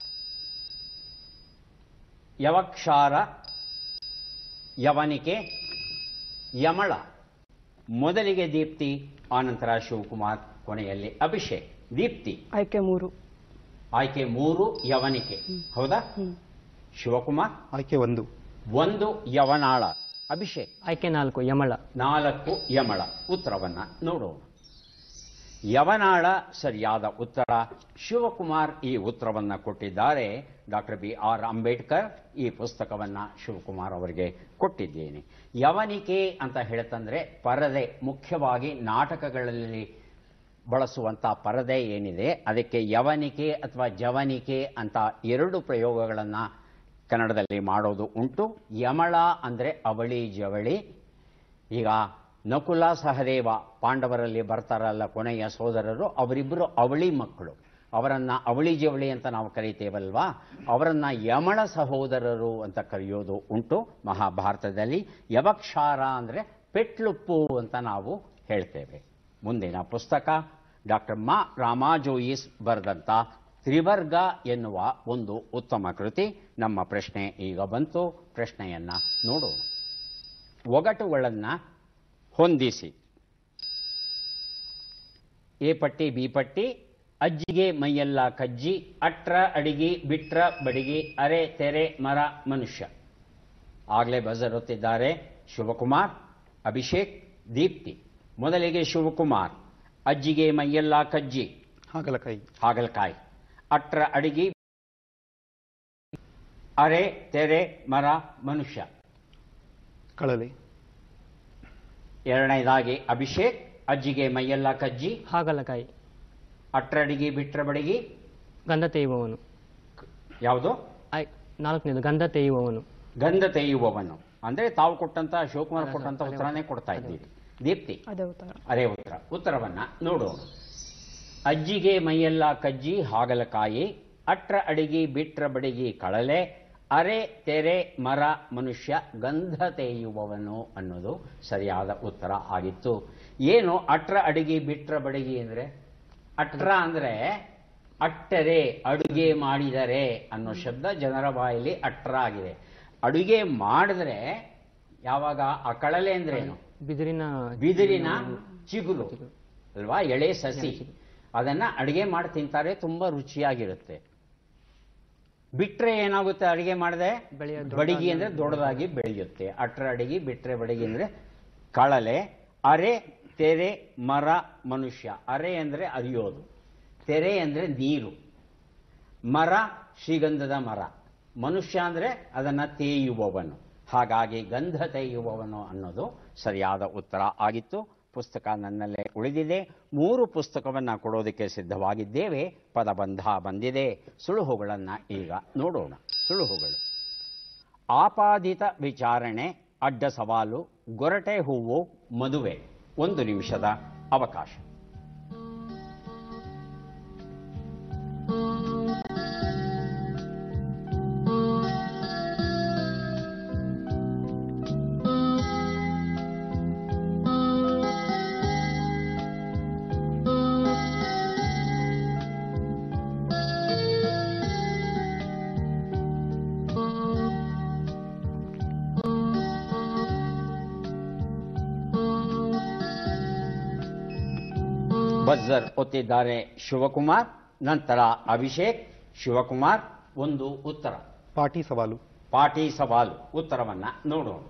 ಯವಕ್ಷಾರ, ಯವನಿಕೆ, ಯಮಳ. ಮೊದಲಿಗೆ ದೀಪ್ತಿ, ಆನಂತರ ಶಿವಕುಮಾರ್, ಕೊನೆಯಲ್ಲಿ ಅಭಿಷೇಕ್. ದೀಪ್ತಿ. ಆಯ್ಕೆ ಮೂರು. ಆಯ್ಕೆ ಮೂರು ಯವನಿಕೆ, ಹೌದಾ? ಶಿವಕುಮಾರ್. ಆಯ್ಕೆ ಒಂದು. ಒಂದು ಯವನಾಳ. ಅಭಿಷೇಕ್. ಆಯ್ಕೆ ನಾಲ್ಕು ಯಮಳ. ನಾಲ್ಕು ಯಮಳ. ಉತ್ತರವನ್ನ ನೋಡೋಣ. ಯವನಾಳ ಸರಿಯಾದ ಉತ್ತರ. ಶಿವಕುಮಾರ್ ಈ ಉತ್ತರವನ್ನ ಕೊಟ್ಟಿದ್ದಾರೆ. ಡಾಕ್ಟರ್ ಬಿ ಆರ್ ಅಂಬೇಡ್ಕರ್ ಈ ಪುಸ್ತಕವನ್ನ ಶಿವಕುಮಾರ್ ಅವರಿಗೆ ಕೊಟ್ಟಿದ್ದೇನೆ. ಯವನಿಕೆ ಅಂತ ಹೇಳ್ತಂದ್ರೆ ಪರದೆ, ಮುಖ್ಯವಾಗಿ ನಾಟಕಗಳಲ್ಲಿ ಬಳಸುವಂಥ ಪರದೆ ಏನಿದೆ ಅದಕ್ಕೆ ಯವನಿಕೆ ಅಥವಾ ಜವನಿಕೆ ಅಂತ ಎರಡು ಪ್ರಯೋಗಗಳನ್ನು ಕನ್ನಡದಲ್ಲಿ ಮಾಡೋದು ಉಂಟು. ಯಮಳ ಅಂದರೆ ಅವಳಿ ಜವಳಿ. ಈಗ ನಕುಲ ಸಹದೇವ ಪಾಂಡವರಲ್ಲಿ ಬರ್ತಾರಲ್ಲ ಕೊನೆಯ ಸೋದರರು, ಅವರಿಬ್ಬರು ಅವಳಿ ಮಕ್ಕಳು. ಅವರನ್ನ ಅವಳಿ ಜವಳಿ ಅಂತ ನಾವು ಕರೀತೇವಲ್ವಾ, ಅವರನ್ನ ಯಮಳ ಸಹೋದರರು ಅಂತ ಕರೆಯೋದು ಉಂಟು ಮಹಾಭಾರತದಲ್ಲಿ. ಯವಕ್ಷಾರ ಅಂದರೆ ಪೆಟ್ಲುಪ್ಪು ಅಂತ ನಾವು ಹೇಳ್ತೇವೆ. ಮುಂದಿನ ಪುಸ್ತಕ ಡಾಕ್ಟರ್ ಮ ರಾಮಾಜೋಯಿಸ್ ಬರೆದಂಥ ತ್ರಿವರ್ಗ ಎನ್ನುವ ಒಂದು ಉತ್ತಮ ಕೃತಿ. ನಮ್ಮ ಪ್ರಶ್ನೆ ಈಗ ಬಂತು. ಪ್ರಶ್ನೆಯನ್ನ ನೋಡೋಣ. ಒಗಟುಗಳನ್ನು ಹೊಂದಿಸಿ. ಎ ಪಟ್ಟಿ ಬಿ ಪಟ್ಟಿ. ಅಜ್ಜಿಗೆ ಮೈಯೆಲ್ಲ ಕಜ್ಜಿ, ಅಟ್ರ ಅಡಿಗಿ ಬಿಟ್ರ ಬಡಿಗಿ, ಅರೆ ತೆರೆ ಮರ ಮನುಷ್ಯ. ಆಗಲೇ ಬಜರ್ ಒತ್ತಿದ್ದಾರೆ ಶಿವಕುಮಾರ್, ಅಭಿಷೇಕ್, ದೀಪ್ತಿ. ಮೊದಲಿಗೆ ಶಿವಕುಮಾರ್. ಅಜ್ಜಿಗೆ ಮೈಯೆಲ್ಲ ಕಜ್ಜಿ, ಹಾಗಲಕಾಯಿ. ಹಾಗಲಕಾಯಿ. ಅಟ್ರ ಅಡಿಗಿ, ಅರೆ ತೆರೆ ಮರ ಮನುಷ್ಯ. ಕಳಲೆ. ಎರಡನೇದಾಗಿ ಅಭಿಷೇಕ್. ಅಜ್ಜಿಗೆ ಮೈಯೆಲ್ಲ ಕಜ್ಜಿ, ಹಾಗಲಕಾಯಿ. ಅಟ್ರಡಿಗಿ ಬಿಟ್ರ ಬಡಿಗಿ, ಗಂಧ ತೇಯುವವನು. ಯಾವುದು? ಆಯ್ ನಾಲ್ಕನೇದು ಗಂಧ ತೇಯುವವನು. ಗಂಧ ತೆಯ್ಯುವವನು ಅಂದ್ರೆ ತಾವು ಕೊಟ್ಟಂತ ಶಿವಕುಮಾರ್ ಕೊಟ್ಟಂತ ಉತ್ತರನೇ ಕೊಡ್ತಾ ಇದ್ದೀರಿ. ದೀಪ್ತಿ. ಅದೇ ಉತ್ತರ. ಅದೇ ಉತ್ತರ. ಉತ್ತರವನ್ನ ನೋಡೋಣ. ಅಜ್ಜಿಗೆ ಮೈಯೆಲ್ಲ ಕಜ್ಜಿ, ಹಾಗಲಕಾಯಿ. ಅಟ್ರ ಅಡಿಗಿ ಬಿಟ್ರ ಬಡಿಗಿ, ಕಳಲೆ. ಅರೆ ತೆರೆ ಮರ ಮನುಷ್ಯ, ಗಂಧ ತೇಯುವವನು ಅನ್ನೋದು ಸರಿಯಾದ ಉತ್ತರ ಆಗಿತ್ತು. ಏನು ಅಟ್ರ ಅಡಿಗಿ ಬಿಟ್ರ ಬಡಿಗಿ ಅಂದ್ರೆ? ಅಟ್ರ ಅಂದ್ರೆ ಅಟ್ಟರೆ, ಅಡುಗೆ ಮಾಡಿದರೆ ಅನ್ನೋ ಶಬ್ದ ಜನರ ಬಾಯಲ್ಲಿ ಅಟ್ರ ಆಗಿದೆ. ಅಡುಗೆ ಮಾಡಿದ್ರೆ ಯಾವಾಗ? ಆ ಕಳಲೆ ಅಂದ್ರೆ ಏನು? ಬಿದಿರಿನ ಬಿದಿರಿನ ಚಿಗುರು ಅಲ್ವಾ, ಎಳೆ ಸಸಿ. ಅದನ್ನ ಅಡಿಗೆ ಮಾಡಿ ತಿಂತಾರೆ, ತುಂಬಾ ರುಚಿಯಾಗಿರುತ್ತೆ. ಬಿಟ್ರೆ ಏನಾಗುತ್ತೆ? ಅಡಿಗೆ ಮಾಡಿದೆ ಬಡಿಗಿ ಅಂದ್ರೆ ದೊಡ್ಡದಾಗಿ ಬೆಳೆಯುತ್ತೆ. ಅಟ್ರ ಅಡಿಗೆ ಬಿಟ್ರೆ ಬಡಿಗೆ ಅಂದ್ರೆ ಕಳಲೆ. ಅರೆ ತೆರೆ, ಮರ, ಮನುಷ್ಯ. ಅರೆ ಅಂದರೆ ಅರಿಯೋದು, ತೆರೆ ಅಂದರೆ ನೀರು, ಮರ ಶ್ರೀಗಂಧದ ಮರ, ಮನುಷ್ಯ ಅಂದರೆ ಅದನ್ನು ತೇಯುವವನು. ಹಾಗಾಗಿ ಗಂಧ ತೇಯುವವನು ಅನ್ನೋದು ಸರಿಯಾದ ಉತ್ತರ ಆಗಿತ್ತು. ಪುಸ್ತಕ ನನ್ನಲ್ಲೇ ಉಳಿದಿದೆ. ಮೂರು ಪುಸ್ತಕವನ್ನು ಕೊಡೋದಕ್ಕೆ ಸಿದ್ಧವಾಗಿದ್ದೇವೆ. ಪದಬಂಧ ಬಂದಿದೆ. ಸುಳುಹುಗಳನ್ನು ಈಗ ನೋಡೋಣ. ಸುಳುಹುಗಳು: ಆಪಾದಿತ ವಿಚಾರಣೆ, ಅಡ್ಡ ಸವಾಲು, ಗೊರಟೆ ಹೂವು, ಮದುವೆ. ಒಂದು ನಿಮಿಷದ ಅವಕಾಶ. ಬಜರ್ ಒತ್ತಿದ್ದಾರೆ ಶಿವಕುಮಾರ್, ನಂತರ ಅಭಿಷೇಕ್. ಶಿವಕುಮಾರ್ ಒಂದು ಉತ್ತರ. ಪಾಟಿ ಸವಾಲು. ಪಾಟಿ ಸವಾಲು. ಉತ್ತರವನ್ನ ನೋಡೋಣ.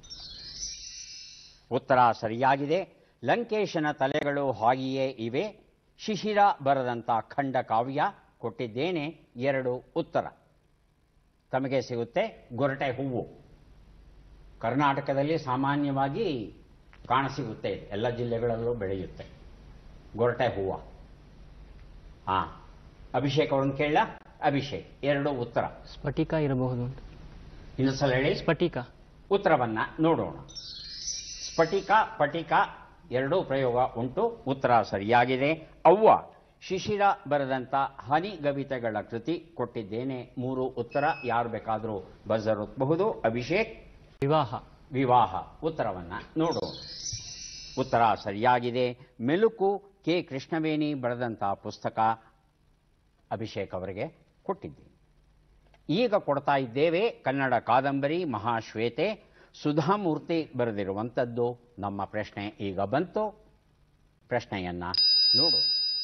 ಉತ್ತರ ಸರಿಯಾಗಿದೆ. ಲಂಕೇಶನ ತಲೆಗಳು ಹಾಗೆಯೇ ಇವೆ. ಶಿಶಿರ ಬರೆದಂಥ ಖಂಡ ಕಾವ್ಯ ಕೊಟ್ಟಿದ್ದೇನೆ. ಎರಡು ಉತ್ತರ. ತಮಗೆ ಸಿಗುತ್ತೆ ಗೊರಟೆ ಹೂವು. ಕರ್ನಾಟಕದಲ್ಲಿ ಸಾಮಾನ್ಯವಾಗಿ ಕಾಣಸಿಗುತ್ತೆ, ಎಲ್ಲ ಜಿಲ್ಲೆಗಳಲ್ಲೂ ಬೆಳೆಯುತ್ತೆ ಗೊರಟೆ ಹೂವ. ಹಾ, ಅಭಿಷೇಕ್ ಅವ್ರನ್ನ ಕೇಳ. ಅಭಿಷೇಕ್ ಎರಡು ಉತ್ತರ. ಸ್ಫಟಿಕ ಇರಬಹುದು. ಇನ್ನೊಂದ್ಸಲ ಹೇಳಿ. ಸ್ಫಟಿಕ. ಉತ್ತರವನ್ನ ನೋಡೋಣ. ಸ್ಫಟಿಕ, ಪಟಿಕ ಎರಡೂ ಪ್ರಯೋಗ ಉಂಟು. ಉತ್ತರ ಸರಿಯಾಗಿದೆ. ಅವ್ವ ಶಿಶಿರ ಬರೆದಂಥ ಹನಿಗವಿತೆಗಳ ಕೃತಿ ಕೊಟ್ಟಿದ್ದೇನೆ. ಮೂರು ಉತ್ತರ. ಯಾರು ಬೇಕಾದರೂ ಬಜರ್ ಒತ್ತಬಹುದು. ಅಭಿಷೇಕ್ ವಿವಾಹ. ವಿವಾಹ. ಉತ್ತರವನ್ನ ನೋಡೋಣ. ಉತ್ತರ ಸರಿಯಾಗಿದೆ. ಮೆಲುಕು ಕೆ ಕೃಷ್ಣವೇಣಿ ಬರೆದಂಥ ಪುಸ್ತಕ ಅಭಿಷೇಕ್ ಅವರಿಗೆ ಕೊಟ್ಟಿದ್ದೀನಿ. ಈಗ ಕೊಡ್ತಾ ಇದ್ದೇವೆ ಕನ್ನಡ ಕಾದಂಬರಿ ಮಹಾಶ್ವೇತೆ, ಸುಧಾಮೂರ್ತಿ ಬರೆದಿರುವಂಥದ್ದು. ನಮ್ಮ ಪ್ರಶ್ನೆ ಈಗ ಬಂತು. ಪ್ರಶ್ನೆಯನ್ನ ನೋಡು.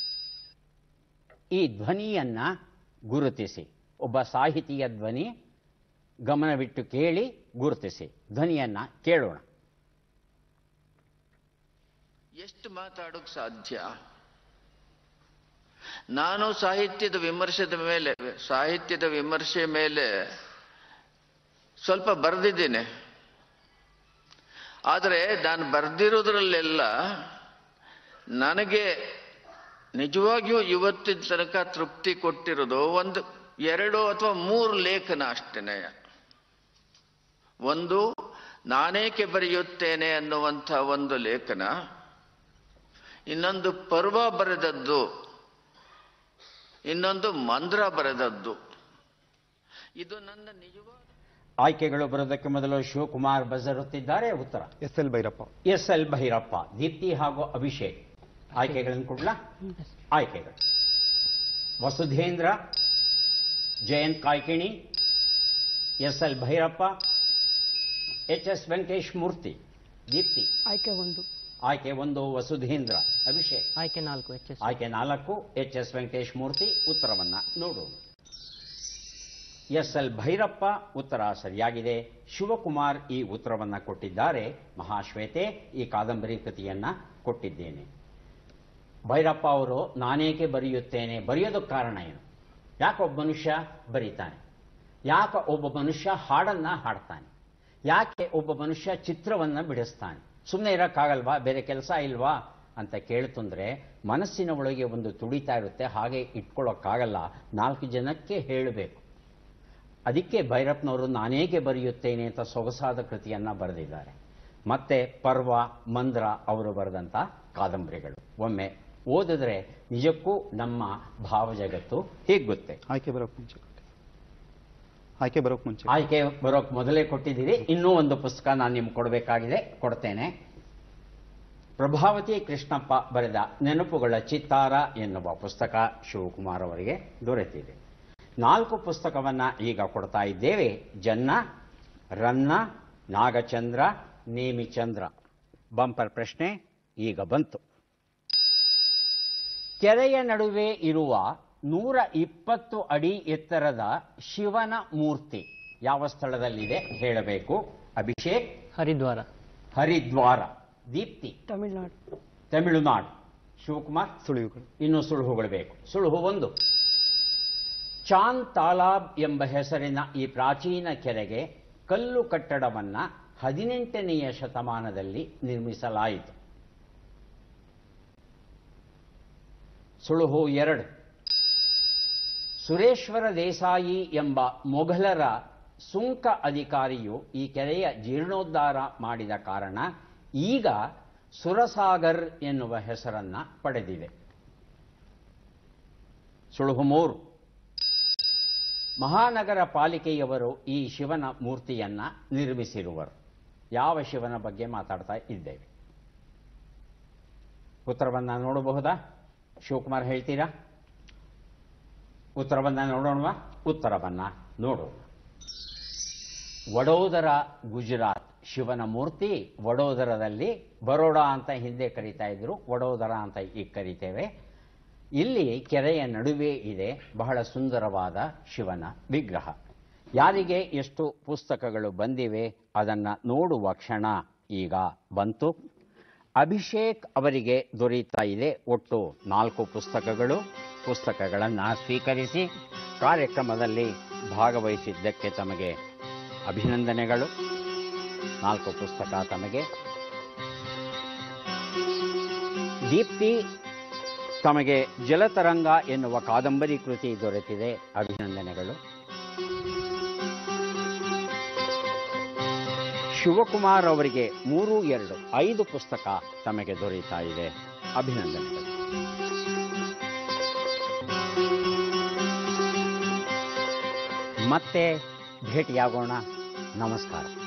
ಈ ಧ್ವನಿಯನ್ನ ಗುರುತಿಸಿ. ಒಬ್ಬ ಸಾಹಿತಿಯ ಧ್ವನಿ. ಗಮನವಿಟ್ಟು ಕೇಳಿ, ಗುರುತಿಸಿ. ಧ್ವನಿಯನ್ನ ಕೇಳೋಣ. ಎಷ್ಟು ಮಾತಾಡೋಕ್ ಸಾಧ್ಯ? ನಾನು ಸಾಹಿತ್ಯದ ವಿಮರ್ಶೆದ ಮೇಲೆ ಸಾಹಿತ್ಯದ ವಿಮರ್ಶೆ ಮೇಲೆ ಸ್ವಲ್ಪ ಬರೆದಿದ್ದೇನೆ. ಆದರೆ ನಾನು ಬರೆದಿರೋದ್ರಲ್ಲೆಲ್ಲ ನನಗೆ ನಿಜವಾಗಿಯೂ ಇವತ್ತಿನ ತನಕ ತೃಪ್ತಿ ಕೊಟ್ಟಿರೋದು ಒಂದು ಎರಡು ಅಥವಾ ಮೂರು ಲೇಖನ ಅಷ್ಟೇನೆ. ಒಂದು ನಾನೇಕೆ ಬರೆಯುತ್ತೇನೆ ಅನ್ನುವಂಥ ಒಂದು ಲೇಖನ, ಇನ್ನೊಂದು ಪರ್ವ ಬರೆದದ್ದು, ಇನ್ನೊಂದು ಮಂದ್ರ ಬರೆದದ್ದು. ಇದು ನನ್ನ ನಿಜವಾದ ಆಯ್ಕೆಗಳು ಬರೋದಕ್ಕೆ ಮೊದಲು ಶಿವಕುಮಾರ್ ಬಜರ್ ಒತ್ತಿದ್ದಾರೆ. ಉತ್ತರ S L Bhyrappa. S L Bhyrappa. Deepti ಹಾಗೂ ಅಭಿಷೇಕ್ ಆಯ್ಕೆಗಳನ್ನು ಕೊಡ್ಲಾ? ಆಯ್ಕೆಗಳು: Vasudhendra, Jayant Kaikini, S L Bhyrappa, H S Venkatesh Murthy. Deepti ಆಯ್ಕೆ ಒಂದು. ಆಯ್ಕೆ ಒಂದು ವಸುಧೇಂದ್ರ. ಅಭಿಷೇಕ್ ಆಯ್ಕೆ ನಾಲ್ಕು ಎಚ್ ಎಸ್. ಆಯ್ಕೆ ನಾಲ್ಕು ಎಚ್ ಎಸ್ ವೆಂಕಟೇಶ್ ಮೂರ್ತಿ. ಉತ್ತರವನ್ನ ನೋಡೋಣ. ಎಸ್ ಎಲ್ ಭೈರಪ್ಪ ಉತ್ತರ ಸರಿಯಾಗಿದೆ. ಶಿವಕುಮಾರ್ ಈ ಉತ್ತರವನ್ನ ಕೊಟ್ಟಿದ್ದಾರೆ. ಮಹಾಶ್ವೇತೆ ಈ ಕಾದಂಬರಿ ಕೃತಿಯನ್ನ ಕೊಟ್ಟಿದ್ದೇನೆ. ಭೈರಪ್ಪ ಅವರು ನಾನೇಕೆ ಬರೆಯುತ್ತೇನೆ, ಬರೆಯೋದಕ್ಕೆ ಕಾರಣ ಏನು? ಯಾಕೆ ಒಬ್ಬ ಮನುಷ್ಯ ಬರೀತಾನೆ? ಯಾಕೆ ಒಬ್ಬ ಮನುಷ್ಯ ಹಾಡನ್ನ ಹಾಡ್ತಾನೆ? ಯಾಕೆ ಒಬ್ಬ ಮನುಷ್ಯ ಚಿತ್ರವನ್ನ ಬಿಡಿಸ್ತಾನೆ? ಸುಮ್ಮನೆ ಇರೋಕ್ಕಾಗಲ್ವಾ? ಬೇರೆ ಕೆಲಸ ಇಲ್ವಾ ಅಂತ ಕೇಳ್ತಂದ್ರೆ ಮನಸ್ಸಿನ ಒಳಗೆ ಒಂದು ತುಡಿತಾ ಇರುತ್ತೆ. ಹಾಗೆ ಇಟ್ಕೊಳ್ಳೋಕ್ಕಾಗಲ್ಲ, ನಾಲ್ಕು ಜನಕ್ಕೆ ಹೇಳಬೇಕು. ಅದಕ್ಕೆ ಭೈರಪ್ಪನವರು ನಾನೇಕೆ ಬರೆಯುತ್ತೇನೆ ಅಂತ ಸೊಗಸಾದ ಕೃತಿಯನ್ನ ಬರೆದಿದ್ದಾರೆ. ಮತ್ತೆ ಪರ್ವ, ಮಂದ್ರ ಅವರು ಬರೆದಂಥ ಕಾದಂಬರಿಗಳು ಒಮ್ಮೆ ಓದಿದ್ರೆ ನಿಜಕ್ಕೂ ನಮ್ಮ ಭಾವಜಗತ್ತು ಹಿಗ್ಗುತ್ತೆ. ಆಯ್ಕೆ ಬರೋಕ್ ಮುಂಚೆ ಆಯ್ಕೆ ಬರೋಕ್ ಮುಂಚೆ ಆಯ್ಕೆ ಬರೋಕ್ ಮೊದಲೇ ಕೊಟ್ಟಿದ್ದೀರಿ. ಇನ್ನೂ ಒಂದು ಪುಸ್ತಕ ನಾನು ನಿಮ್ಗೆ ಕೊಡಬೇಕಾಗಿದೆ, ಕೊಡ್ತೇನೆ. ಪ್ರಭಾವತಿ ಕೃಷ್ಣಪ್ಪ ಬರೆದ ನೆನಪುಗಳ ಚಿತ್ತಾರ ಎನ್ನುವ ಪುಸ್ತಕ ಶಿವಕುಮಾರ್ ಅವರಿಗೆ ದೊರೆತಿದೆ. ನಾಲ್ಕು ಪುಸ್ತಕವನ್ನ ಈಗ ಕೊಡ್ತಾ ಇದ್ದೇವೆ. ಜನ್ನ, ರನ್ನ, ನಾಗಚಂದ್ರ, ನೇಮಿಚಂದ್ರ. ಬಂಪರ್ ಪ್ರಶ್ನೆ ಈಗ ಬಂತು. ಕೆರೆಯ ನಡುವೆ ಇರುವ ನೂರ ಇಪ್ಪತ್ತು ಅಡಿ ಎತ್ತರದ ಶಿವನ ಮೂರ್ತಿ ಯಾವ ಸ್ಥಳದಲ್ಲಿದೆ ಹೇಳಬೇಕು. ಅಭಿಷೇಕ್ ಹರಿದ್ವಾರ. ಹರಿದ್ವಾರ. ದೀಪ್ತಿ ತಮಿಳುನಾಡು. ತಮಿಳುನಾಡು. ಶಿವಕುಮಾರ್, ಸುಳಿವುಗಳು. ಇನ್ನು ಸುಳುಹುಗಳು ಬೇಕು. ಸುಳುಹು ಒಂದು, ಚಾಂದ್ ತಾಲಾಬ್ ಎಂಬ ಹೆಸರಿನ ಈ ಪ್ರಾಚೀನ ಕೆರೆಗೆ ಕಲ್ಲು ಕಟ್ಟಡವನ್ನ ಹದಿನೆಂಟನೆಯ ಶತಮಾನದಲ್ಲಿ ನಿರ್ಮಿಸಲಾಯಿತು. ಸುಳುಹು ಎರಡು, ಸುರೇಶ್ವರ ದೇಸಾಯಿ ಎಂಬ ಮೊಘಲರ ಸುಂಕ ಅಧಿಕಾರಿಯು ಈ ಕೆರೆಯ ಜೀರ್ಣೋದ್ಧಾರ ಮಾಡಿದ ಕಾರಣ ಈಗ ಸುರಸಾಗರ್ ಎನ್ನುವ ಹೆಸರನ್ನ ಪಡೆದಿದೆ. ಸುಳುಹು ಮೂರು, ಮಹಾನಗರ ಪಾಲಿಕೆಯವರು ಈ ಶಿವನ ಮೂರ್ತಿಯನ್ನ ನಿರ್ಮಿಸಿರುವರು. ಯಾವ ಶಿವನ ಬಗ್ಗೆ ಮಾತಾಡ್ತಾ ಇದ್ದೇವೆ? ಉತ್ತರವನ್ನ ನೋಡಬಹುದಾ? ಶಿವಕುಮಾರ್ ಹೇಳ್ತೀರಾ? ಉತ್ತರವನ್ನ ನೋಡೋಣವಾ? ಉತ್ತರವನ್ನ ನೋಡೋಣ. ವಡೋದರ, ಗುಜರಾತ್. ಶಿವನ ಮೂರ್ತಿ ವಡೋದರದಲ್ಲಿ, ಬರೋಡಾ ಅಂತ ಹಿಂದೆ ಕರೀತಾ ಇದ್ರು, ವಡೋದರ ಅಂತ ಈಗ ಕರಿತೇವೆ. ಇಲ್ಲಿ ಕೆರೆಯ ನಡುವೆ ಇದೆ ಬಹಳ ಸುಂದರವಾದ ಶಿವನ ವಿಗ್ರಹ. ಯಾರಿಗೆ ಎಷ್ಟು ಪುಸ್ತಕಗಳು ಬಂದಿವೆ ಅದನ್ನ ನೋಡುವ ಕ್ಷಣ ಈಗ ಬಂತು. ಅಭಿಷೇಕ್ ಅವರಿಗೆ ದೊರೆಯುತ್ತಾ ಇದೆ ಒಟ್ಟು ನಾಲ್ಕು ಪುಸ್ತಕಗಳು. ಪುಸ್ತಕಗಳನ್ನು ಸ್ವೀಕರಿಸಿ ಕಾರ್ಯಕ್ರಮದಲ್ಲಿ ಭಾಗವಹಿಸಿದ್ದಕ್ಕೆ ತಮಗೆ ಅಭಿನಂದನೆಗಳು. ನಾಲ್ಕು ಪುಸ್ತಕ ತಮಗೆ. ದೀಪ್ತಿ, ತಮಗೆ ಜಲತರಂಗ ಎನ್ನುವ ಕಾದಂಬರಿ ಕೃತಿ ದೊರೆತಿದೆ, ಅಭಿನಂದನೆಗಳು. ಶಿವಕುಮಾರ್ ಅವರಿಗೆ ಮೂರು ಎರಡು ಐದು ಪುಸ್ತಕ ತಮಗೆ ದೊರೆಯುತ್ತಾ ಇದೆ, ಅಭಿನಂದನೆಗಳು. ಮತ್ತೆ ಭೇಟಿಯಾಗೋಣ. ನಮಸ್ಕಾರ.